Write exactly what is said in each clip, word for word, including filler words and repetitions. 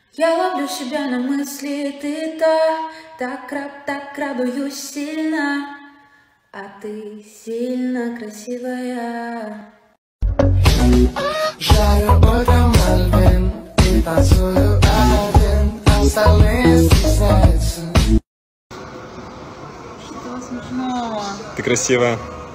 Я ловлю себя на мысли, ты так, так, раб, так радуюсь сильно, а ты сильно красивая. Жарю утром Альбин и танцую один, остальные стесняются. Что смешного? Ты красивая.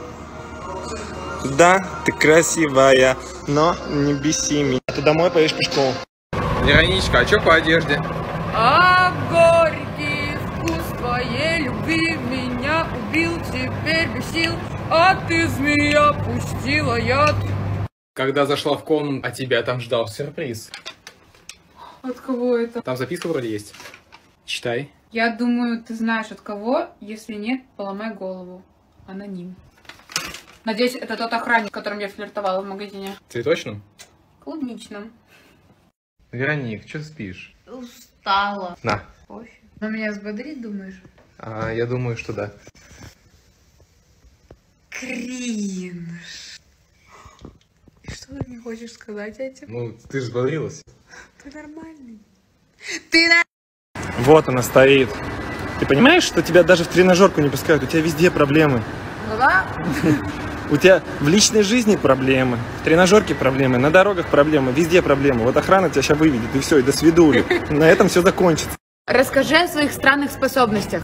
Да, ты красивая, но не беси меня. Ты домой поедешь пешком. Вероничка, а чё по одежде? А горький вкус твоей любви меня убил, теперь бесил, а ты, змея, пустила яд. Когда зашла в комнату, а тебя там ждал сюрприз. От кого это? Там записка вроде есть. Читай. Я думаю, ты знаешь от кого, если нет, поломай голову. Аноним. Надеюсь, это тот охранник, с которым я флиртовала в магазине. Цветочным? Клубничным. Вероник, что спишь? Устала. На. Кофе. На меня взбодрит, думаешь? А, я думаю, что да. Кринж. И что ты мне хочешь сказать этим? Ну, ты же взбодрилась. Ты нормальный. Ты на... Вот она стоит. Ты понимаешь, что тебя даже в тренажерку не пускают? У тебя везде проблемы. Ну да? У тебя в личной жизни проблемы, в тренажерке проблемы, на дорогах проблемы, везде проблемы. Вот охрана тебя сейчас выведет, и все, и до свидули. На этом все закончится. Расскажи о своих странных способностях.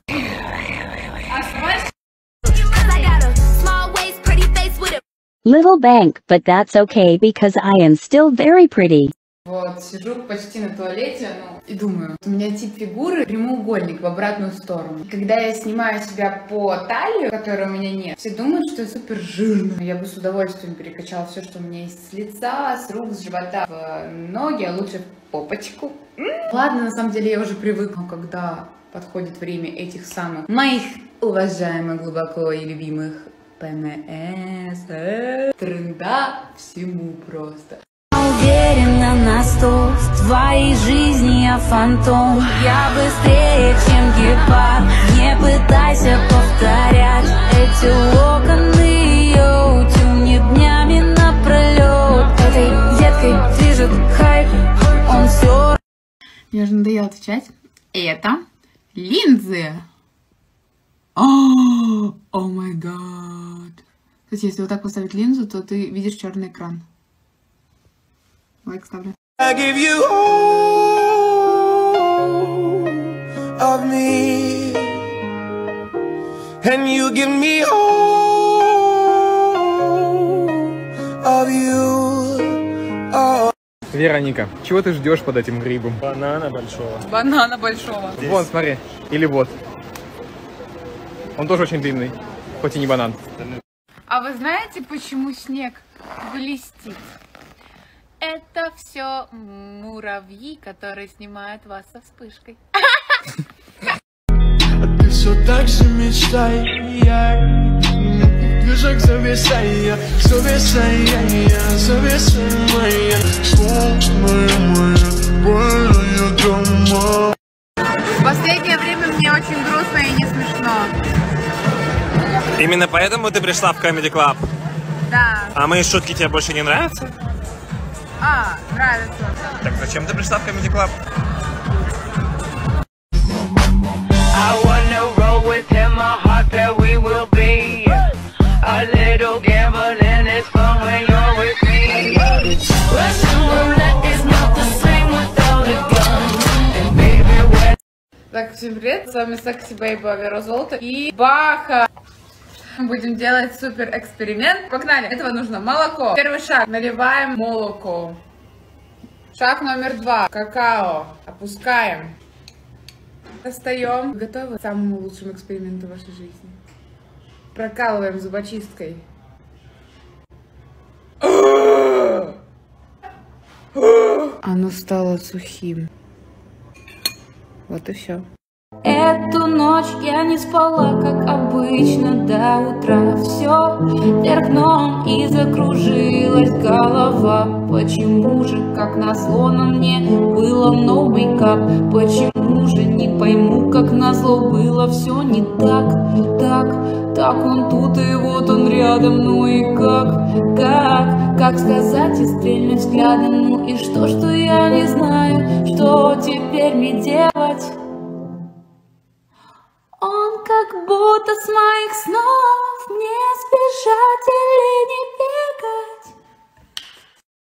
Little bank, but that's okay because I am still very pretty. Вот, сижу почти на туалете, ну, и думаю, у меня тип фигуры прямоугольник в обратную сторону. Когда я снимаю себя по талию, которой у меня нет, все думают, что я супер жирная. Я бы с удовольствием перекачала все, что у меня есть с лица, с рук, с живота, в ноги, а лучше в попочку. М-м. Ладно, на самом деле я уже привыкла, когда подходит время этих самых моих уважаемых, глубоко и любимых ПМС, тренда всему просто. Уверена на сто, в твоей жизни я фантом. Я быстрее, чем гепард. Не пытайся повторять эти локоны, йоу, тюнит днями напролет. Этой деткой движет хайп, он все. Мне уже надоело отвечать. Это линзы. О май гад. Кстати, если вот так поставить линзу, то ты видишь черный экран. Лайк ставлю. I give you all of me, and you give me all of you. Oh. Вероника, чего ты ждешь под этим грибом? Банана большого. Банана большого. Здесь. Вон, смотри. Или вот. Он тоже очень длинный, хоть и не банан. А вы знаете, почему снег блестит? Это все муравьи, которые снимают вас со вспышкой. А ты все так же мечтай, движок зависая, зависая, зависая, В последнее время мне очень грустно и не смешно. Именно поэтому ты пришла в Comedy Club? Да. А мои шутки тебе больше не нравятся? А, нравится. Так зачем ты пришла в Comedy Club? I wanna roll with him, my heart that we will be a little gambling, it's fun when you're with me. Russian roulette is not the same without a gun. And baby, when... Так, всем привет, с вами Секси Бейба Вера Золото и Баха. Будем делать супер эксперимент. Погнали! Для этого нужно молоко. Первый шаг. Наливаем молоко. Шаг номер два. Какао. Опускаем. Достаем. Готовы к самому лучшему эксперименту в вашей жизни. Прокалываем зубочисткой. Оно стало сухим. Вот и все. Эту ночь я не спала, как обычно, до утра. Все вверх дном и закружилась голова. Почему же, как назло, на мне было no makeup? Почему же, не пойму, как назло, было все не так? Так, так он тут и вот он рядом, ну и как? Как, как сказать и стрельнуть взглядом? Ну и что, что я не знаю, что теперь? переделать. Он как будто с моих снов, мне сбежать